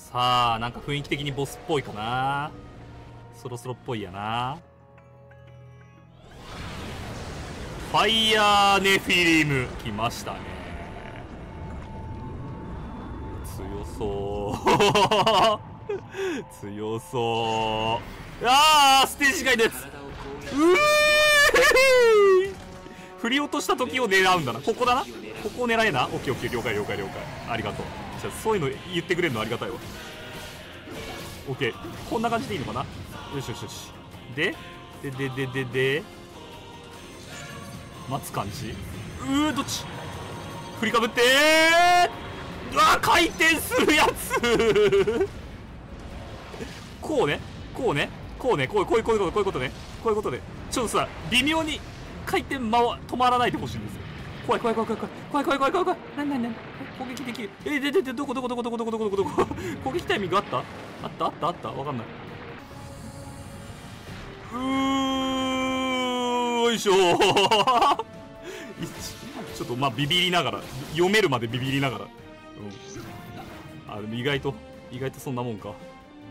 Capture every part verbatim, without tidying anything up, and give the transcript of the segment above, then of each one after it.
さあなんか雰囲気的にボスっぽいかな。そろそろっぽいやな。ファイヤーネフィリム来ましたね。強そう強そう。ああステージ外のやつ。うえ振り落とした時を狙うんだな。ここだな。ここを狙えな。オッケーオッケー了解了解了解。ありがとう。じゃあそういうの言ってくれるのありがたいわ。オッケーこんな感じでいいのかな。よしよしよし。でででででで待つ感じ。うーどっち振りかぶってー。うわ回転するやつこうねこうねこうねこうこういうことこういうことねこういうことでちょっとさ微妙に回転回止まらないでほしいんですよ。怖い怖い怖い怖い怖い怖い怖い怖い怖い。なになになに攻撃できる。えでででどこどこどこどこどこどこどこどこ攻撃タイミングあったあったあったあったわかんない。うーよいしょちょっとまあビビりながら読めるまでビビりながら、うん、あでも意外と意外とそんなもんか。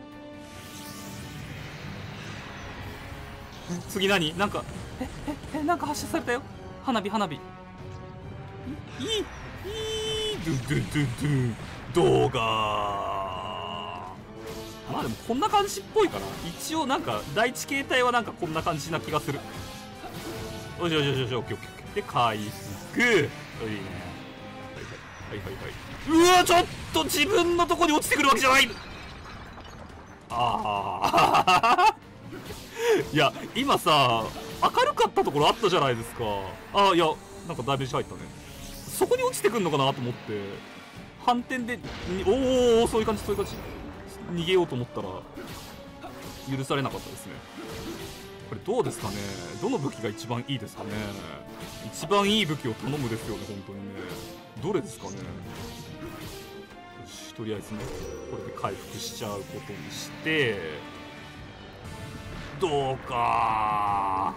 次何なんかえええなんか発射されたよ。花火花火いいいいドゥドゥドゥドゥ動画。まあでもこんな感じっぽいかな。一応なんか第一形態はなんかこんな感じな気がする。よしよしよしよしオッケーオッケーオッケーで回復。いいね。はいはいはいはいはい。うわちょっと自分のとこに落ちてくるわけじゃない。ああいや今さ明るかったところあったじゃないですか。あいやなんかダメージ入ったね。そこに落ちてくんのかなと思って反転でおおそういう感じそういう感じ逃げようと思ったら許されなかったですね。これどうですかね。どの武器が一番いいですかね。一番いい武器を頼むですよね本当にね。どれですかね。よしとりあえずねこれで回復しちゃうことにしてどうか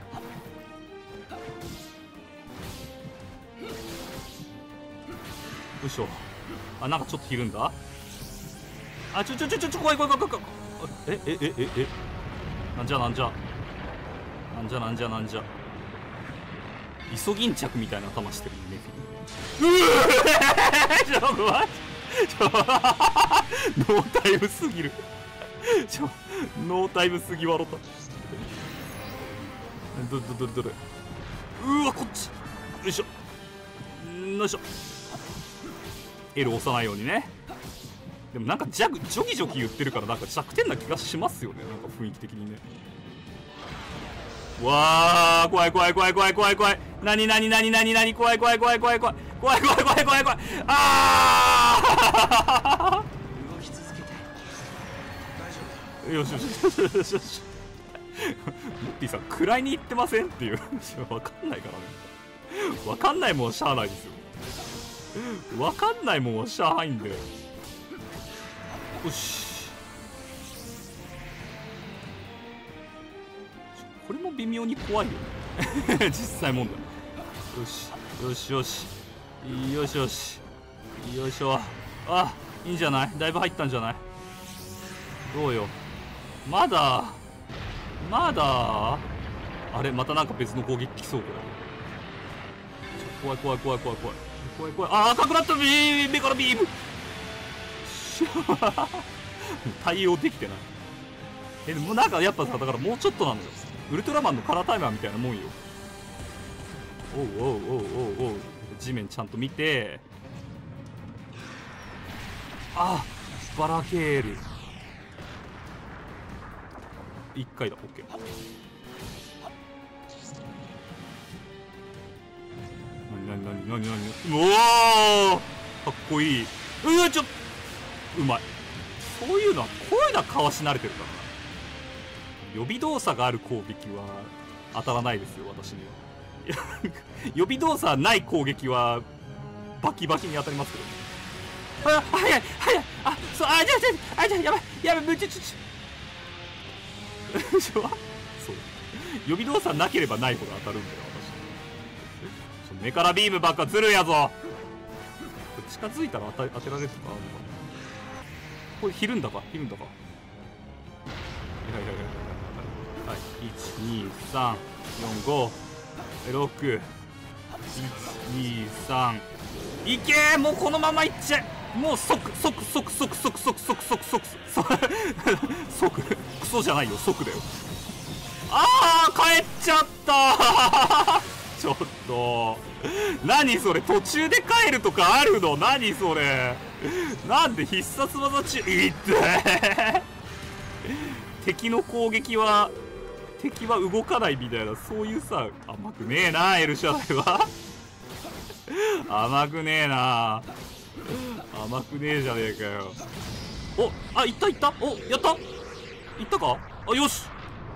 よいしょ。あなんかちょっとひるんだ。あちょちょちょちょちょ怖い怖い怖い怖い。えええええなんじゃなんじゃなんじゃなんじゃなんじゃイソギンチャクみたいな頭してるねフィル。うーちょっと待ってちょノータイムすぎるちょノータイムすぎわろた。どどどどれうわこっちよいしょよいしょ L 押さないようにね。でもなんかジャグジョギジョギ言ってるからなんか弱点な気がしますよねなんか雰囲気的にね。わー怖い怖い怖い怖い怖い怖い。なになになになになに怖い怖い怖い怖い怖い怖い怖い怖い怖い怖い。あー動き続けて大丈夫。よしよしよしよしよしモッティさん位に行ってませんっていうわかんないからね。わかんないもんはしゃあないですよ。わかんないもんはしゃあないんで。よしこれも微妙に怖いよね実際問題。よしよしよしよしよしよいしょ。あいいんじゃない。だいぶ入ったんじゃない。どうよまだまだあれまたなんか別の攻撃来そうこれ。怖い怖い怖い怖い怖い怖い怖い。ああ赤くなったビー目からビーム対応できてない。えでもなんかやっぱさだからもうちょっとなのよ。ウルトラマンのカラータイマーみたいなもんよ。おうおうおうおうおう地面ちゃんと見て。あバラケールいっかいだ。オッケー。なになになになになに。うおーかっこいい。うわちょっうまい。そういうのはこういうのはかわし慣れてるからな。予備動作がある攻撃は当たらないですよ私には。予備動作ない攻撃はバキバキに当たりますけど。あ早い早いあそうあじゃあじゃああじゃあやばいやばいむちゃちょちょそう予備動作なければないほど当たるんだよ私。目からビームばっかずるやぞ。近づいたら当た当てられるとかあるのかな。 これひるんだかひるんだか。いやいやいやはい、いちにさんよんごろくいちにさんいけー。もうこのままいっちゃえ。もう即即即即即即即即即即クソじゃないよ、即だよ。あー帰っちゃったちょっと何それ、途中で帰るとかあるの？何それ、なんで必殺技中いって敵の攻撃は敵は動かないみたいな、そういうさ、甘くねえなエルシャダイは甘くねえな甘くねえじゃねえかよ。おあ、いったいった、おやった、いったか、あ、よし、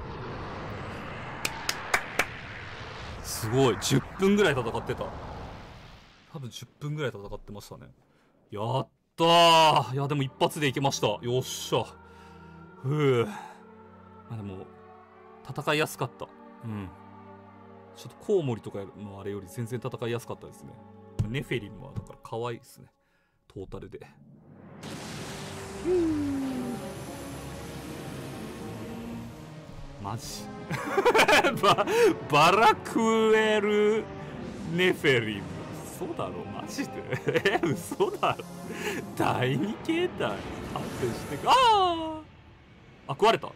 すごいじゅっぷんぐらい戦ってた。多分じゅっぷんぐらい戦ってましたね。やったー。いやでも一発でいけました。よっしゃ。ふう。まあでも戦いやすかった。うん。ちょっとコウモリとかのあれより全然戦いやすかったですね。ネフェリムはだから可愛いですね。トータルで。マジババラクエルネフェリム。嘘だろマジでえ嘘だろ。だいに形態発展してく。あああ、食われた。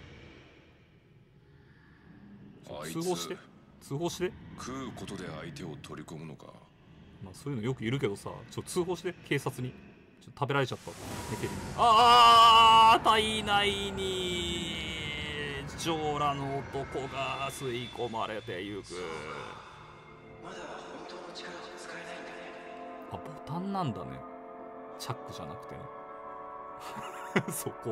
通報して通報して。 食うことで相手を取り込むのか。 まあそういうのよくいるけどさ、ちょっと通報して警察に。ちょっと食べられちゃったネフェリム。ああ体内にジョーラの男が吸い込まれてゆく。 まだ本当の力は使えないんだね。 あ、ボタンなんだね。チャックじゃなくてねそこ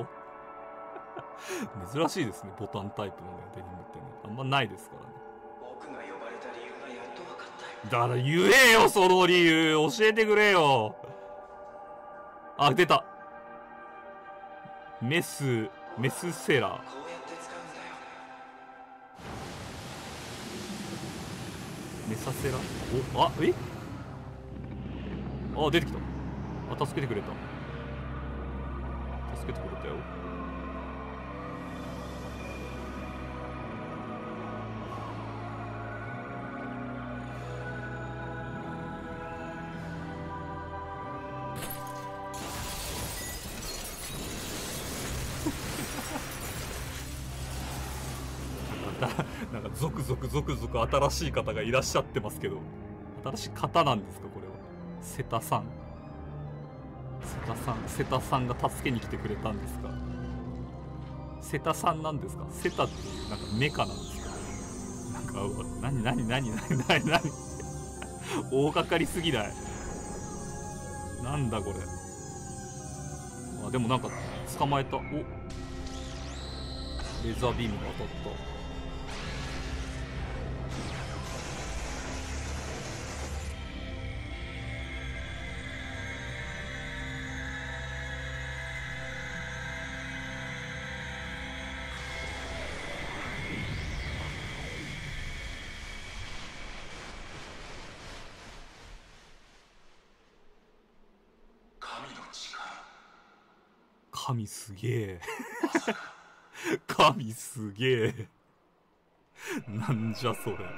珍しいですね、ボタンタイプのねデニムってね。あんまないですからね。 僕が呼ばれた理由がやっと分かったよ。 だから言えよ、その理由教えてくれよ。あ、出た。メスメスセラ。 こうやって使うんだよ。 メサセラ。お、あ、えあ、出てきた。あ、助けてくれた。助けてくれたよ。なんかゾクゾクゾクゾク新しい方がいらっしゃってますけど、新しい方なんですかこれは。セタさんセタさんセタさんが助けに来てくれたんですか。セタさんなんですか。セタっていうなんかメカなんですか。なんか何何何何何何大掛かりすぎない。なんだこれ。あ、でもなんか捕まえた。お、レザービームが当たった。神すげえ神すげえなんじゃそれ。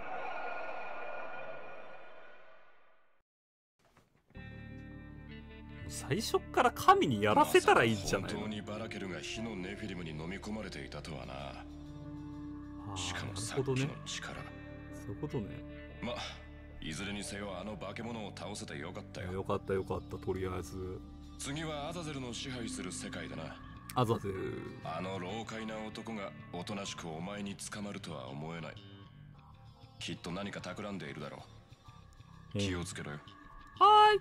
最初から神にやらせたらいいんじゃないの。 本当にバラケルが火のネフィリムに飲み込まれていたとはな。しかもさっきの力、 ね、そういうことね。 ま、いずれにせよあの化け物を倒せてよかったよ。 よかったよかった。とりあえず次はアザゼルの支配する世界だな。 アザゼル。あの老快な男がおとなしくお前に捕まるとは思えない。きっと何か企んでいるだろう。気をつけろよ。 は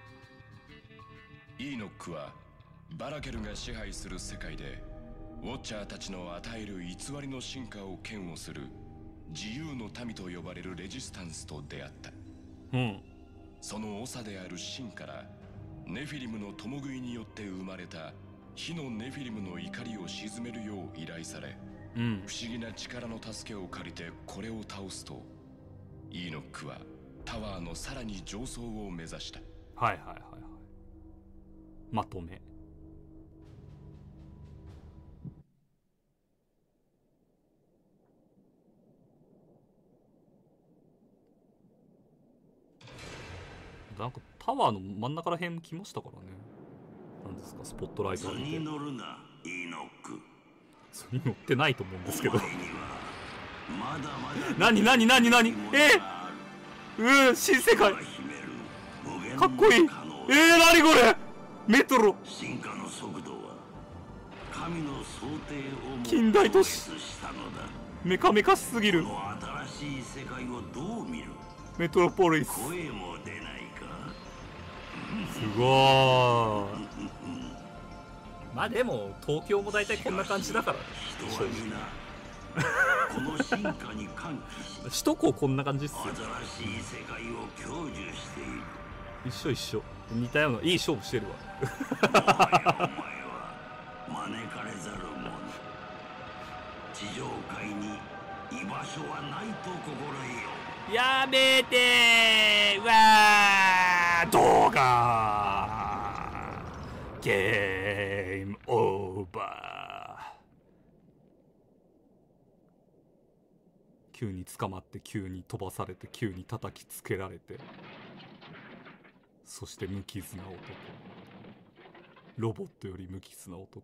ーい。イーノックはバラケルが支配する世界でウォッチャーたちの与える偽りの進化を嫌悪する自由の民と呼ばれるレジスタンスと出会った。 うん。 その長である神からネフィリムの共食いによって生まれた火のネフィリムの怒りを鎮めるよう依頼され、 うん、 不思議な力の助けを借りてこれを倒すと、イーノックはタワーのさらに上層を目指した。 はいはいはいはい。まとめ。 タワーの真ん中らへん来ましたからね。なんですか、スポットライト図浴びて。 に乗るなイーノック。 それに乗ってないと思うんですけど。 お前にはまだまだ何何何何えー、うん、新世界かっこいい。えー、何これメトロ進化の速度は神の想定をも近代都市したのだ。 メカメカしすぎる。 この新しい世界をどう見る。 メトロポリス声も出ないか。 すごーい。まあでも東京も大体こんな感じだからね。 人は皆この進化に歓喜し首都高こんな感じっすよ。 新しい世界を享受している。 一緒一緒。似たようないい勝負してるわ。 お前は招かれざる者。地上界に居場所はないと心得よ。 やめてー。うわー、動画ゲームオーバー。急に捕まって急に飛ばされて急に叩きつけられて、そして無傷な男、ロボットより無傷な男。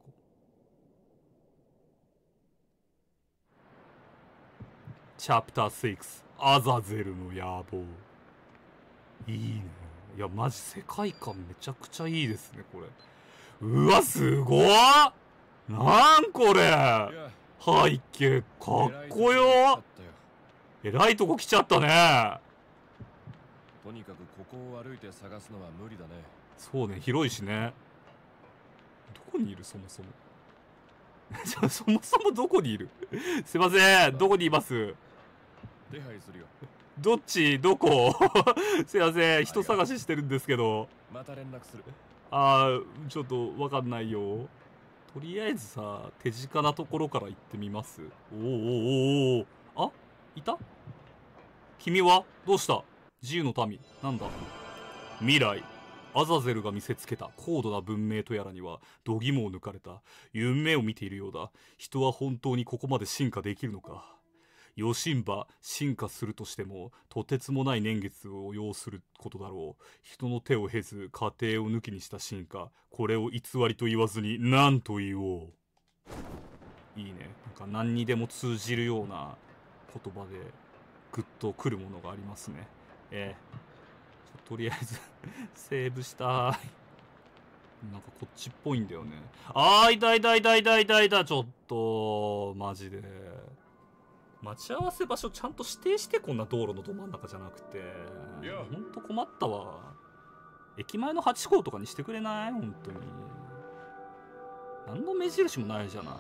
チャプターシックス、アザゼルの野望。いいね。いやマジ世界観めちゃくちゃいいですねこれ。うわすごっ。なんこれ背景かっこよ。えらいとこ来ちゃったね。 とにかくここを歩いて探すのは無理だね。 そうね、広いしね。どこにいるそもそもじゃあそもそもどこにいるすいません、どこにいます？ 手配するよ。 どっちどこすいません、人探ししてるんですけど。 また連絡する。 あー、ちょっとわかんないよ。とりあえずさ、手近なところから行ってみます。おーおーおーおー。あ、いた？君はどうした？自由の民。なんだ？未来。アザゼルが見せつけた高度な文明とやらには度肝を抜かれた夢を見ているようだ。人は本当にここまで進化できるのか。ヨシンバ、進化するとしてもとてつもない年月を要することだろう。人の手を経ず過程を抜きにした進化、これを偽りと言わずに何と言おう。いいね。なんか何にでも通じるような言葉でグッとくるものがありますね。えー、とりあえずセーブしたい。なんかこっちっぽいんだよね。あー、いたいたいたいたいたいた。ちょっとマジで待ち合わせ場所ちゃんと指定して。こんな道路のど真ん中じゃなくて。ほんと困ったわ。駅前のはち号とかにしてくれない？ほんとに何の目印もないじゃない。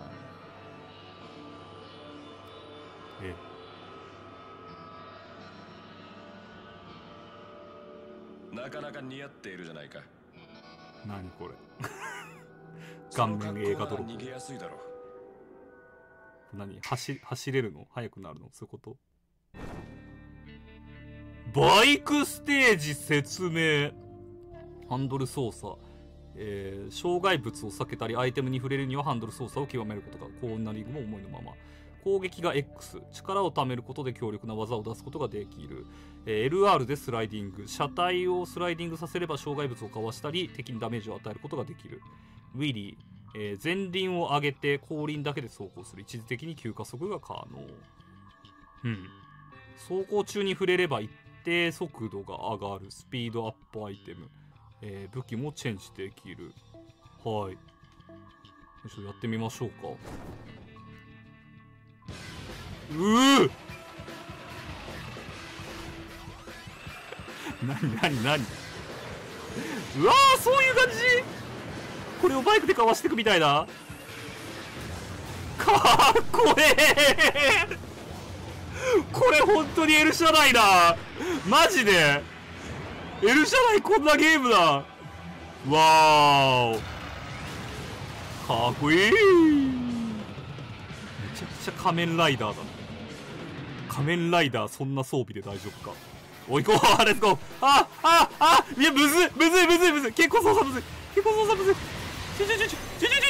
えなかなか似合っているじゃないか。 何これ顔面映画ドロップ。 逃げやすいだろう。 何？走走れるの？速くなるの？そういうこと？バイクステージ説明。ハンドル操作、えー、障害物を避けたりアイテムに触れるにはハンドル操作を極めることが。コーナリングも思いのまま。攻撃が X、 力を貯めることで強力な技を出すことができる。えー、エルアール でスライディング、車体をスライディングさせれば障害物をかわしたり敵にダメージを与えることができる。ウィリー、えー、前輪を上げて後輪だけで走行する。一時的に急加速が可能。うん。走行中に触れれば一定速度が上がる。スピードアップアイテム、えー、武器もチェンジできる。はい。ちょっとやってみましょうか。うーなになになに。うわー、そういう感じ。これをバイクでかわしていくみたいな。かっこええこれ本当に L 社内だ。マジで L 社内こんなゲームだ。わーお、かっこいい。めちゃくちゃ仮面ライダーだ。仮面ライダーそんな装備で大丈夫か。おい、行こう、レッツゴー。あああ、いや、むずいむずいむずいむずい。結構操作むずい。結構操作むずい。ちょちょちょちょちょちょちょちょちょちょちょちょちょちょ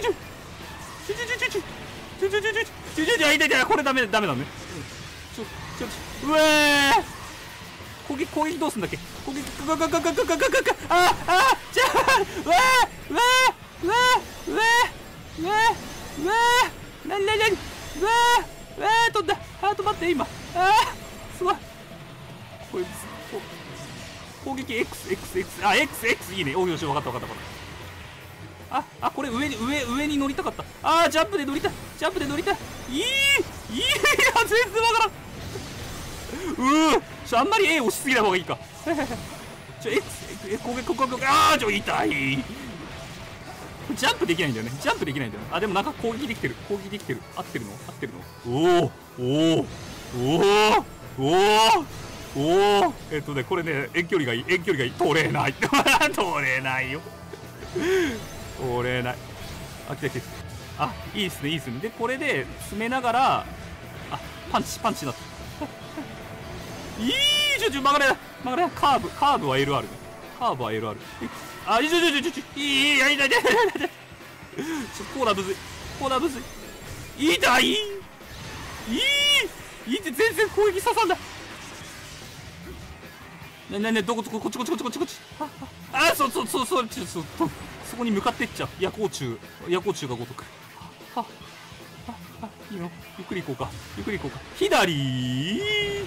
ちょちょちょちょ、いたいた、これダメダメだね。ちょちょちょ、うえー、攻撃攻撃どうすんだっけ。 攻撃ガガガガガガガガガああじゃあうわーうわーうわーうわーうわーうわーなになになにうわーうわー飛んだあー止まって今あーすごいこれ攻撃 エックスエックスエックス あ エックスエックス いいねおよし分かった分かった分かったああこれ上に上上に乗りたかったあージャンプで乗りたいジャンプで乗りたいいいいいや全然わからんうーちょあんまり A 押しすぎない方がいいかちょ X え攻撃攻撃あーちょ痛いジャンプできないんだよねジャンプできないんだよねあでもなんか攻撃できてる攻撃できてる合ってるの合ってるのおおおおおおおおえっとねこれね遠距離がいい遠距離がいい取れない取れないよ取れないあ来た来たあいいっすねいいっすねでこれで詰めながらあパンチパンチになったいいちょちょ曲がれない曲がれないカーブカーブは エルアール ねカーブは エルアール あいちょちょちょちょちょいいやいやいやいやいやいやちょコーナーむずいコーナーむずい痛いいいいいって全然攻撃刺さんだねねねどこどここっちこっちこっちこっちこっちああそうそうそうそうちょそそこに向かってっちゃう夜光虫夜光虫がごとくはああいいのゆっくり行こうかゆっくり行こうか左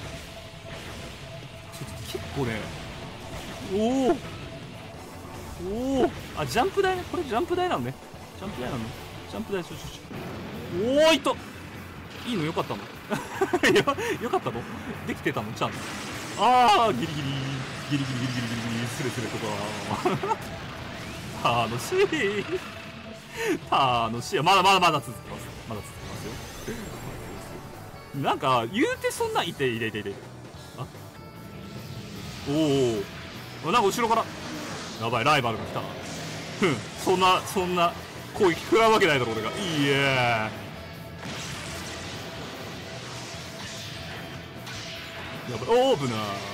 結構ねおおおおあジャンプ台ねこれジャンプ台なのねジャンプ台なのねジャンプ台ちょちょちょおーいっといいのよかったのよ, よかったのできてたのちゃんとああギリギリギリギリギリギリギリギリスレスレとか楽しい楽しいまだまだまだ続きますまだ続きますよなんか言うてそんないていていていてあおおなんか後ろからやばいライバルが来たなふんそんなそんな攻撃食らうわけないだろ俺がいいえやばいオーブナー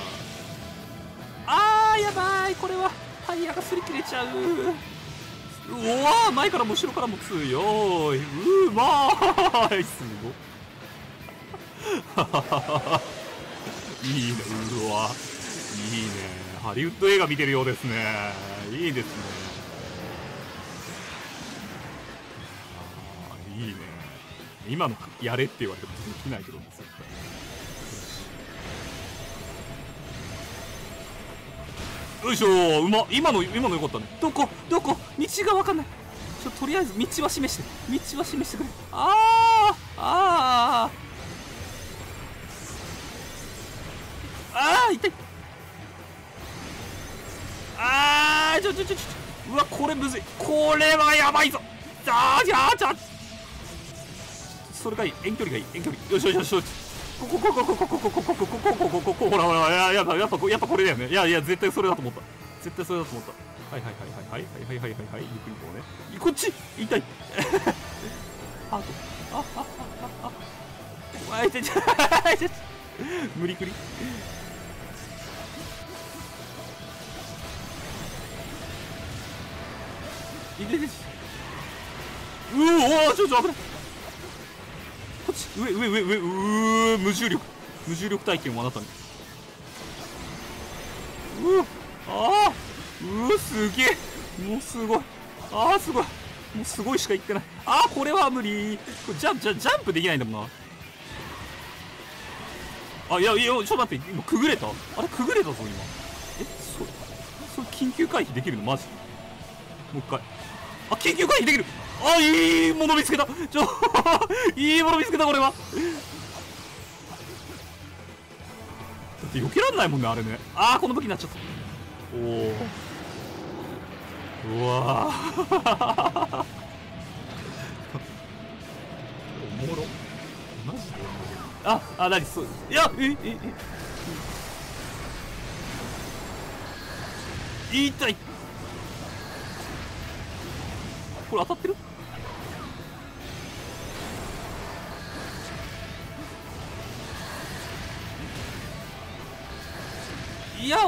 あーやばいこれはタイヤが擦り切れちゃううわ前からも後ろからも強いうまーいすごいいいねうわいいねハリウッド映画見てるようですねいいですねあいいね今のやれって言われてもできないけどね絶対よいしょうま今の今のよかったねどこどこ道が分かんないちょとりあえず道は示して道は示してくれあーあーあー痛いあーちょちょちょちょうわこれむずいこれはやばいぞあーじゃあじゃあそれがいい遠距離がいい遠距離よしよしよしよしこここここここここここここここここほらほらややっぱやっぱやっぱこれだよねいやいや絶対それだと思った絶対それだと思ったはいはいはいはいはいはいはいはいはいゆっくりこうねこっち痛いハートああああああ痛い痛い痛い無理くり痛い痛いうおおちょっと危ないこっち上上上上うー無重力無重力体験をあなたにうわあーうわすげえもうすごいあーすごいもうすごいしか言ってないあーこれは無理これジャンプジャジャンプできないんだもんなあいやいやちょっと待って今くぐれたあれくぐれたぞ今えそそれ緊急回避できるのマジもう一回あ緊急回避できるあいいもの見つけたちょいいもの見つけたこれはだって避けらんないもんねあれねああこの武器になっちゃったおおうわーおもろマジでああ何そういやええええ痛いこれ当たってるいや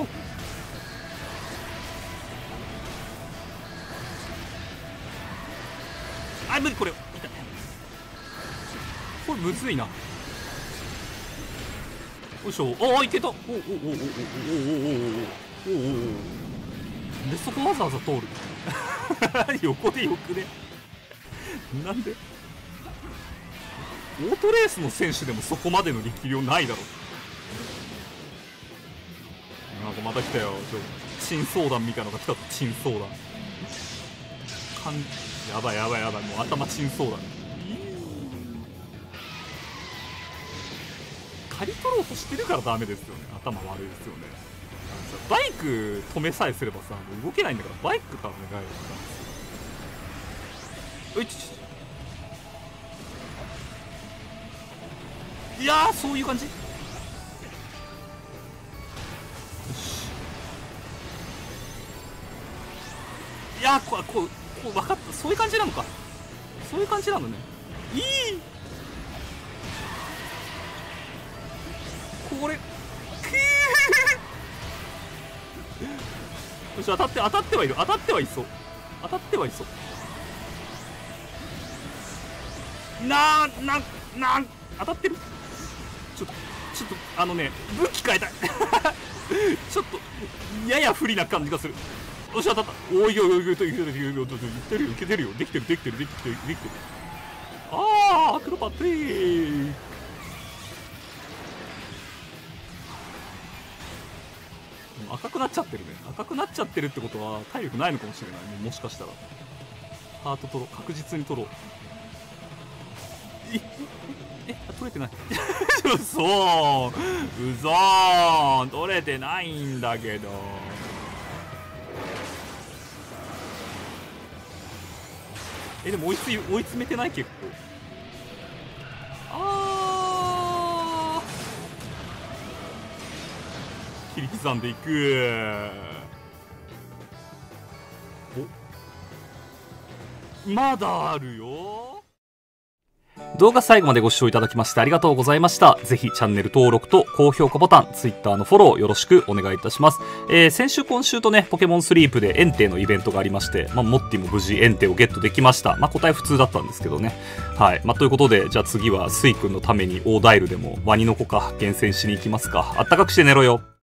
あ無理これ痛いこれむずいなよいしょああいけたおおおおおおおおおおおうおうおう。でそこわざわざ通る横でよくね。なんでオートレースの選手でもそこまでの力量ないだろ。なんかまた来たよ。珍相談みたいなのが来たぞ。珍相談かんやばいやばいやばい。もう頭珍相談。刈り取ろうとしてるからダメですよね。頭悪いですよね。バイク止めさえすればさ動けないんだからバイクから願いよ。ういちちいやーそういう感じ。よし。いやーこうこうこう分かった。そういう感じなのか。そういう感じなのね。いいこれくーよし当たって当たってはいる。当たってはいそう。当たってはいそうなーなんなん当たってる。ちょっとちょっとあのね武器変えたいちょっとやや不利な感じがする。よし当たった。おいおいおいおいおいおいおいおいおいおいいってるよいけてるよできてるできてるできてるできてる。ああアクロバティ赤くなっちゃってるね。赤くなっちゃってるってことは体力ないのかもしれないね。もしかしたらハート取ろう。確実に取ろう。ええ取れてないそううそー取れてないんだけど。えでも追いつい追い詰めてない結構。あー切り刻んでいく。おまだあるよ。動画最後までご視聴いただきましてありがとうございました。ぜひチャンネル登録と高評価ボタン、Twitter のフォローよろしくお願いいたします。えー、先週今週とね、ポケモンスリープでエンテのイベントがありまして、まあ、モッティも無事エンテをゲットできました。まあ、答え普通だったんですけどね。はい。まあ、ということで、じゃあ次はスイ君のためにオーダイルでもワニの子か厳選しに行きますか。あったかくして寝ろよ。